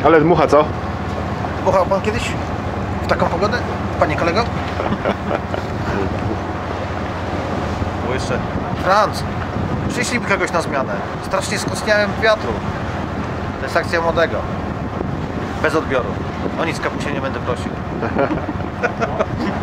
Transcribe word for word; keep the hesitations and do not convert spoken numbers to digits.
Ale dmucha co? Dmuchał pan kiedyś w taką pogodę, panie kolego? Bo jeszcze Franc, przyszliby kogoś na zmianę. Strasznie skostniałem wiatru. To jest akcja młodego. Bez odbioru. O nic, kapusie, nie będę prosił.